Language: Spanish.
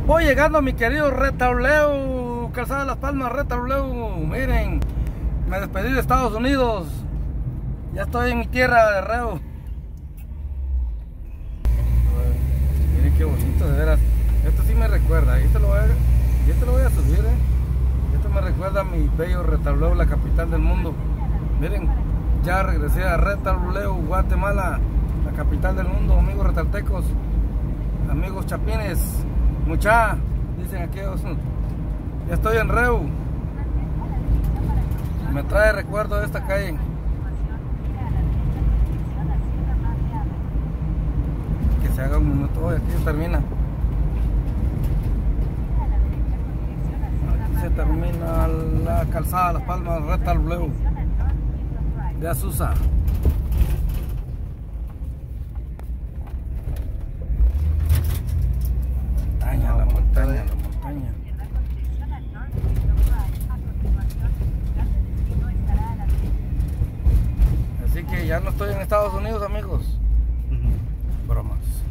Voy llegando a mi querido Retauleu, Calzada de las Palmas, Retauleu. Miren, me despedí de Estados Unidos. Ya estoy en mi tierra de Reu. Miren qué bonito, de veras. Esto sí me recuerda. Y esto lo voy a subir, Esto me recuerda a mi bello Retauleu, la capital del mundo. Miren, ya regresé a Retauleu, Guatemala, la capital del mundo, amigos retaltecos, amigos chapines. Mucha, dicen aquellos. Ya estoy en Reu. Me trae recuerdo de esta calle. Que se haga un minuto. Aquí se termina. Aquí se termina la calzada de las Palmas, Retauleu de Azusa. La montaña. Así que ya no estoy en Estados Unidos, amigos. Bromas.